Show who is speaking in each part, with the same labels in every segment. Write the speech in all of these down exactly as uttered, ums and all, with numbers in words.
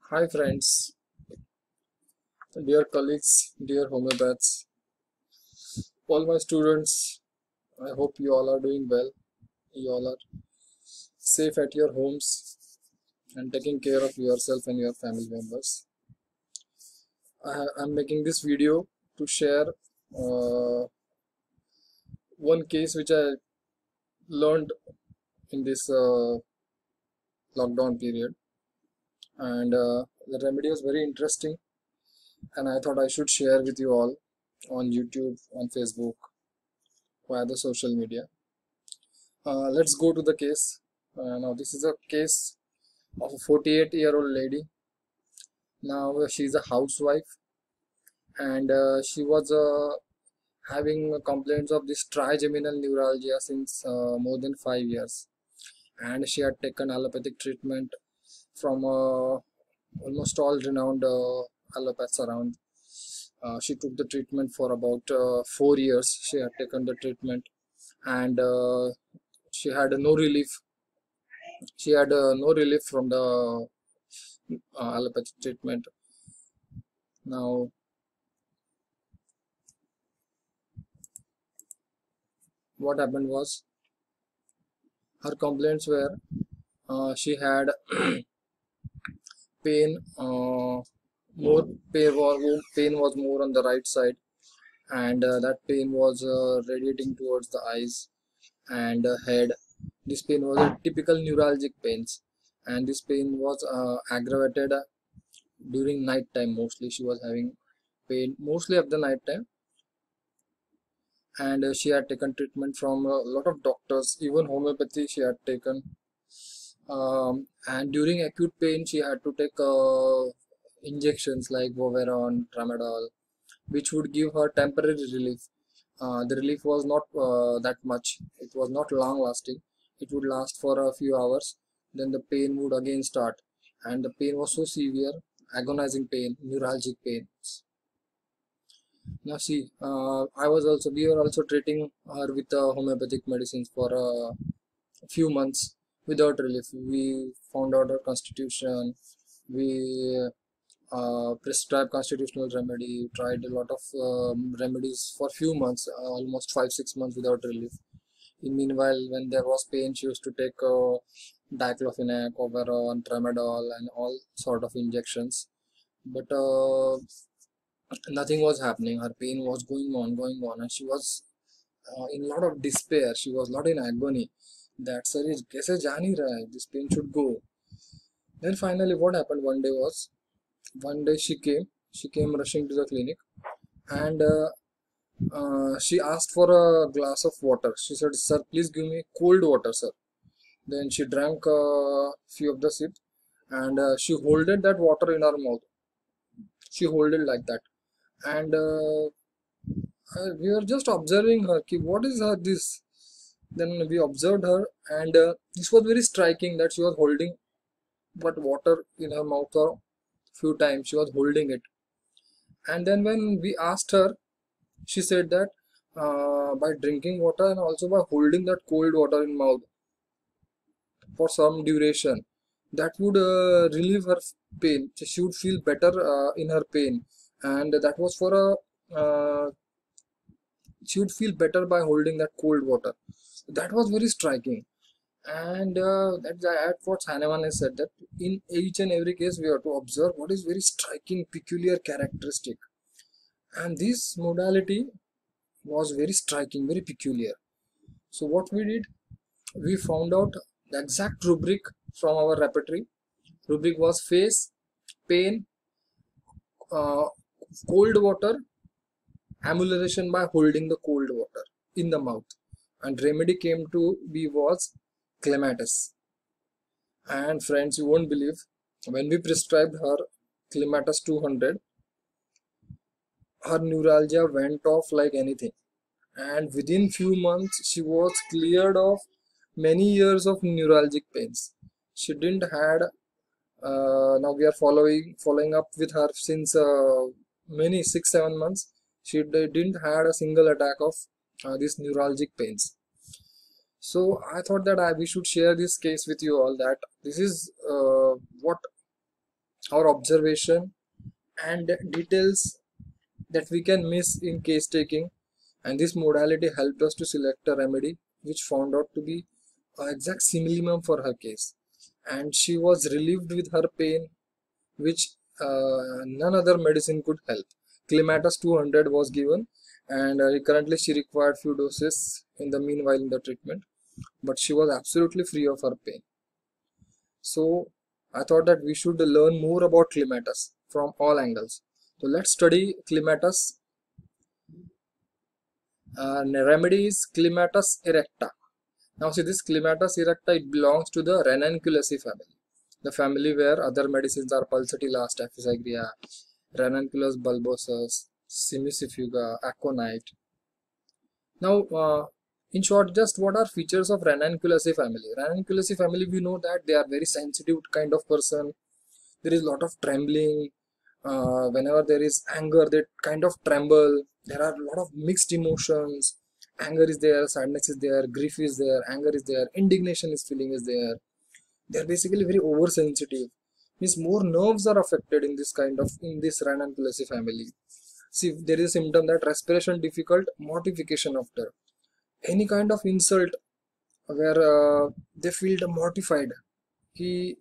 Speaker 1: Hi friends, dear colleagues, dear homeopaths, all my students, I hope you all are doing well. You all are safe at your homes and taking care of yourself and your family members. I am making this video to share uh, one case which I learned in this uh, lockdown period, and uh, the remedy was very interesting, and I thought I should share with you all on YouTube, on Facebook, via the social media. Uh, let's go to the case. Uh, now, this is a case of a forty-eight year old lady. Now, uh, she's a housewife, and uh, she was uh, having complaints of this trigeminal neuralgia since uh, more than five years. And she had taken allopathic treatment from uh, almost all renowned uh, allopaths around. Uh, she took the treatment for about uh, four years. She had taken the treatment, and uh, she had no relief. She had uh, no relief from the uh, allopathic treatment. Now, what happened was her complaints were uh, she had pain, uh, more pain was, pain was more on the right side, and uh, that pain was uh, radiating towards the eyes and uh, head. This pain was a typical neuralgic pains, and this pain was uh, aggravated uh, during night time. Mostly she was having pain mostly at the night time, and uh, she had taken treatment from a lot of doctors, even homeopathy she had taken. Um, and during acute pain she had to take uh, injections like Voveron, Tramadol, which would give her temporary relief. Uh, the relief was not uh, that much, it was not long lasting. It would last for a few hours, then the pain would again start, and the pain was so severe, agonizing pain, neuralgic pains. Now see, uh, I was also we were also treating her with uh, homeopathic medicines for uh, a few months without relief. We found out her constitution. We uh, prescribed constitutional remedy. Tried a lot of um, remedies for few months, uh, almost five six months without relief. In meanwhile, when there was pain, she used to take uh, diclofenac, Oberon, Tramadol, and all sort of injections. But uh, nothing was happening. Her pain was going on, going on, and she was uh, in a lot of despair. She was not in agony. That sir is kaise ja nahi raha hai? This pain should go. Then finally, what happened one day was one day she came. She came rushing to the clinic, and uh, uh, she asked for a glass of water. She said, "Sir, please give me cold water, sir." Then she drank a few of the sips, and uh, she holded that water in her mouth. She holded like that, and uh, uh, we were just observing her. Ki, what is her this? Then we observed her, and uh, this was very striking that she was holding but water in her mouth for few times. She was holding it, and then when we asked her, she said that uh, by drinking water and also by holding that cold water in mouth for some duration, that would uh, relieve her pain. She would feel better uh, in her pain, and that was for a uh, she would feel better by holding that cold water. That was very striking. And uh, that's at what Hahnemann has said, that in each and every case we have to observe what is very striking, peculiar characteristic. And this modality was very striking, very peculiar. So what we did, we found out the exact rubric from our repertory. Rubric was face, pain, uh, cold water, amelioration by holding the cold water in the mouth. And remedy came to be was clematis. And friends, you won't believe, when we prescribed her clematis two hundred, her neuralgia went off like anything. And within few months, she was cleared of many years of neuralgic pains. She didn't had. Uh, now we are following following up with her since uh, many six seven months. She didn't had a single attack of uh, these neuralgic pains. So I thought that I we should share this case with you all, that this is uh, what our observation, and details that we can miss in case taking. And this modality helped us to select a remedy which found out to be an exact simillimum for her case, and she was relieved with her pain, which uh, none other medicine could help. Clematis two hundred was given, and uh, currently she required few doses in the meanwhile in the treatment, but she was absolutely free of her pain. So I thought that we should learn more about clematis from all angles. So let's study clematis. Uh, remedy is Clematis erecta. Now see, this Clematis erecta, it belongs to the Ranunculaceae family, the family where other medicines are Pulsatilla, Staphysagra, Ranunculus bulbosus, Simicifuga, Aconite. Now, uh, in short, just what are features of Ranunculaceae family? Ranunculaceae family, we know that they are very sensitive kind of person. There is a lot of trembling. Uh, whenever there is anger, they kind of tremble. There are a lot of mixed emotions. Anger is there, sadness is there, grief is there, anger is there, indignation is feeling is there. They are basically very oversensitive. Means more nerves are affected in this kind of in this Ranunculaceae family. See, there is a symptom that respiration difficult, mortification after any kind of insult, where uh, they feel mortified. He,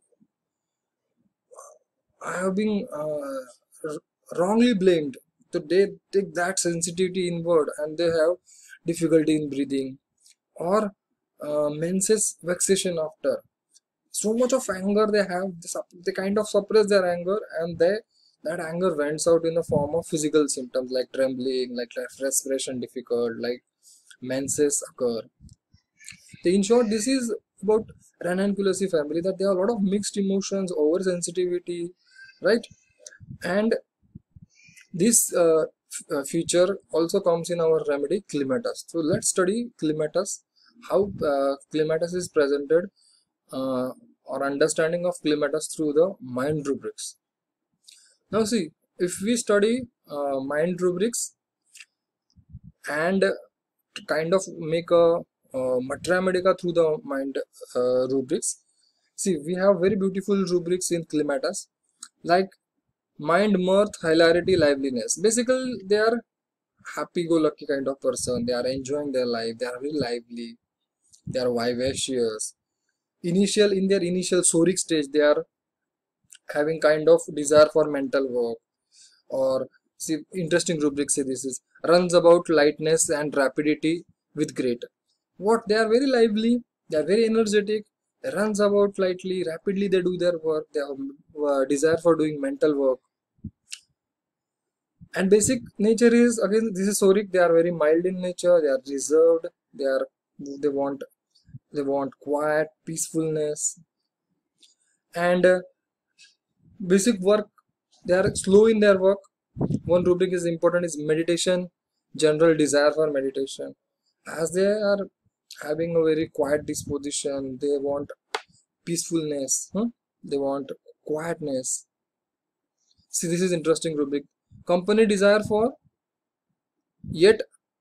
Speaker 1: I have been uh, wrongly blamed. So they take that sensitivity inward and they have difficulty in breathing, or uh, menses vexation after. So much of anger they have, they, they kind of suppress their anger, and they that anger vents out in the form of physical symptoms like trembling, like respiration difficult, like menses occur. So in short, this is about Ranunculaceae family, that there are a lot of mixed emotions, oversensitivity, right? And this uh, uh, feature also comes in our remedy Clematis. So let's study Clematis, how uh, Clematis is presented, uh, or understanding of Clematis through the mind rubrics. Now see, if we study uh, mind rubrics and kind of make a uh, Matra Medica through the mind uh, rubrics, see, we have very beautiful rubrics in Clematis, like mind, mirth, hilarity, liveliness. Basically, they are happy-go-lucky kind of person. They are enjoying their life. They are very lively. They are vivacious. Initial in their initial soric stage, they are having kind of desire for mental work. Or see, interesting rubric say this is runs about lightness and rapidity with great. What they are very lively. They are very energetic. They runs about lightly, rapidly. They do their work. They have uh, desire for doing mental work. And basic nature is, again, this is soric. They are very mild in nature. They are reserved. They are they want they want quiet, peacefulness, and uh, basic work. They are slow in their work. One rubric is important is meditation. General desire for meditation, as they are having a very quiet disposition. They want peacefulness. Hmm? They want quietness. See, this is interesting rubric. Company desire for yet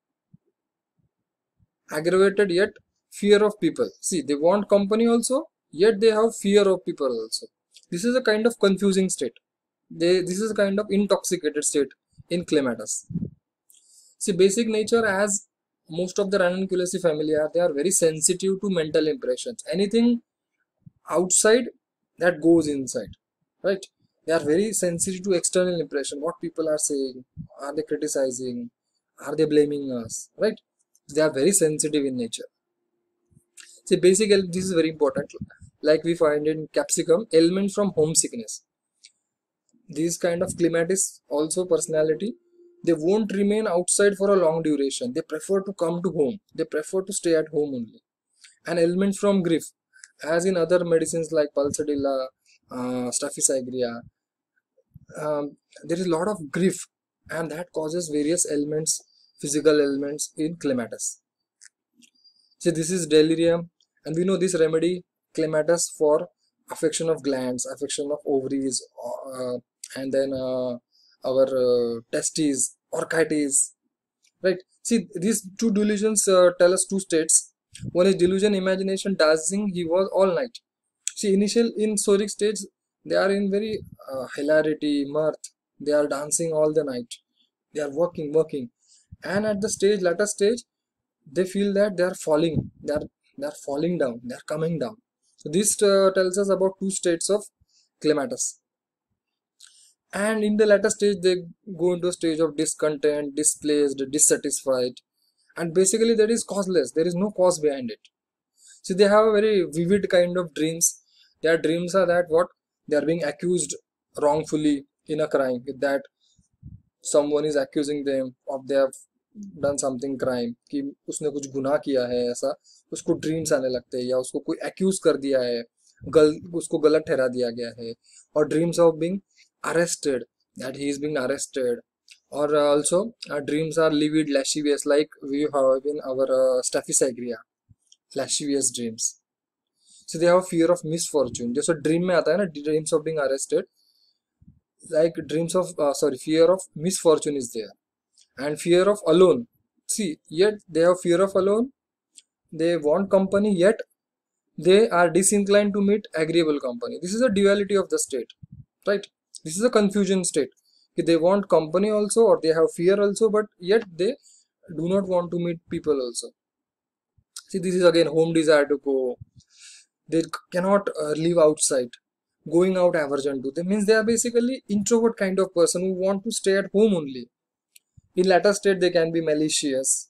Speaker 1: aggravated, yet fear of people. See, they want company also, yet they have fear of people also. This is a kind of confusing state. They this is a kind of intoxicated state in Clematis. See, basic nature, as most of the Ranunculaceae family are, they are very sensitive to mental impressions. Anything outside that goes inside, right? They are very sensitive to external impression, what people are saying, are they criticizing, are they blaming us, right? They are very sensitive in nature. See, basically this is very important, like we find in capsicum, elements from homesickness. These kind of Clematis also personality, they won't remain outside for a long duration. They prefer to come to home. They prefer to stay at home only. And elements from grief, as in other medicines like Pulsatilla, uh, Staphysagra, um, there is a lot of grief, and that causes various ailments, physical ailments in Clematis. So this is delirium, and we know this remedy Clematis for affection of glands, affection of ovaries, uh, and then uh, our uh, testes, orchites, right? See, these two delusions uh, tell us two states. One is delusion, imagination, dancing. He was all night. See, initial in soric stage, They are in very uh, hilarity, mirth. They are dancing all the night. They are working, working, and at the stage, latter stage, they feel that they are falling. They are they are falling down. They are coming down. So this uh, tells us about two states of clematis. And in the latter stage, they go into a stage of discontent, displaced, dissatisfied, and basically that is causeless. There is no cause behind it. So they have a very vivid kind of dreams. Their dreams are that what they are being accused wrongfully in a crime, that someone is accusing them of they have done something crime, कि उसने कुछ गुनाह किया है ऐसा, उसको dreams आने लगते हैं, या उसको कोई accuse कर दिया है, गल उसको गलत ठहरा दिया गया है, और dreams of being arrested, that he is being arrested, or uh, also uh, dreams are livid, lascivious, like we have in our uh, Staphysagria, lascivious dreams. So they have fear of misfortune. जैसे dream में आता है ना, dreams of being arrested, like dreams of uh, sorry, fear of misfortune is there, and fear of alone. See, yet they have fear of alone. They want company, yet they are disinclined to meet agreeable company. This is a duality of the state, right? This is a confusion state. They want company also, or they have fear also, but yet they do not want to meet people also. See, this is again home desire to go. They cannot uh, live outside. Going out aversion to them means they are basically introvert kind of person who want to stay at home only. In latter state, they can be malicious.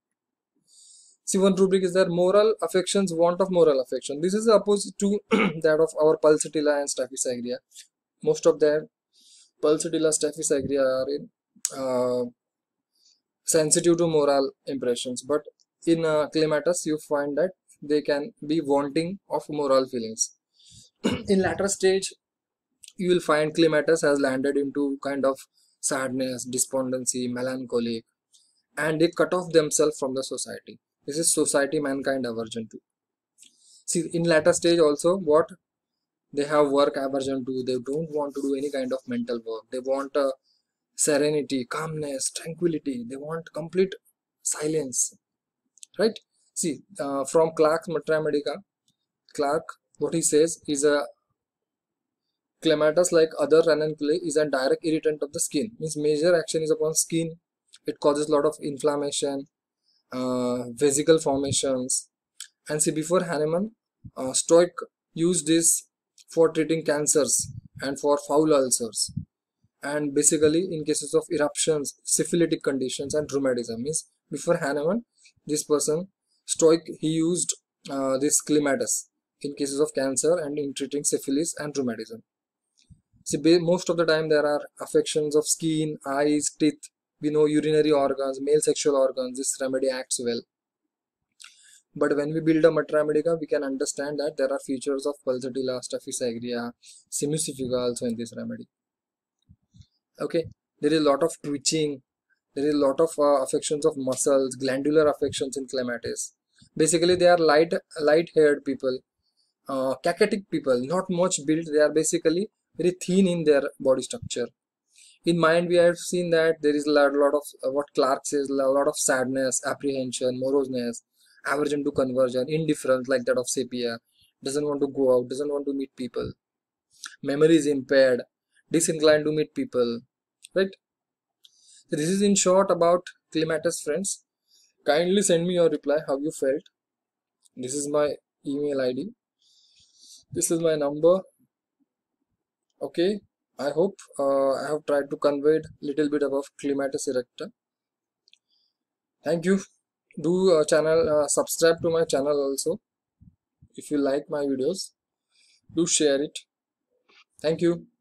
Speaker 1: See, one rubric is their moral affections, want of moral affection. This is opposite to that of our Pulsatilla and Staphysagria. Most of them, Pulsatilla, Staphysagria are in, uh, sensitive to moral impressions, but in uh, Clematis, you find that they can be wanting of moral feelings. In latter stage, you will find Clematis has landed into kind of sadness, despondency, melancholic, and they cut off themselves from the society. This is society mankind aversion to. See, in latter stage also, what they have work aversion to. They don't want to do any kind of mental work. They want uh, serenity, calmness, tranquility. They want complete silence, right? See, uh, from Clark's Matra Medica, Clark, what he says is a Clematis, like other ranunculi, is a direct irritant of the skin. Means major action is upon skin. It causes a lot of inflammation, uh, vesicle formations. And see, before Hahnemann, uh, Stoic used this for treating cancers and for foul ulcers. And basically, in cases of eruptions, syphilitic conditions, and rheumatism. Means before Hahnemann, this person, Stoic, he used uh, this Clematis in cases of cancer and in treating syphilis and rheumatism. See, most of the time there are affections of skin, eyes, teeth. We know urinary organs, male sexual organs. This remedy acts well. But when we build a Matra Medica, we can understand that there are features of Pulsatilla, Staphysagria, Sinusifica also in this remedy. Okay, there is a lot of twitching. There is a lot of uh, affections of muscles, glandular affections in Clematis. Basically, they are light, light-haired people, uh, cachetic people, not much built. They are basically very thin in their body structure. In mind, we have seen that there is a lot, lot of uh, what Clark says, a lot of sadness, apprehension, moroseness, aversion to conversion, indifference, like that of Sepia, doesn't want to go out, doesn't want to meet people, memory is impaired, disinclined to meet people, right? So this is in short about Clematis, friends. Kindly send me your reply, how you felt. This is my email I D. This is my number. Okay, I hope uh, I have tried to convey a little bit about Clematis erecta. Thank you. Do uh, channel uh, subscribe to my channel also. If you like my videos, do share it. Thank you.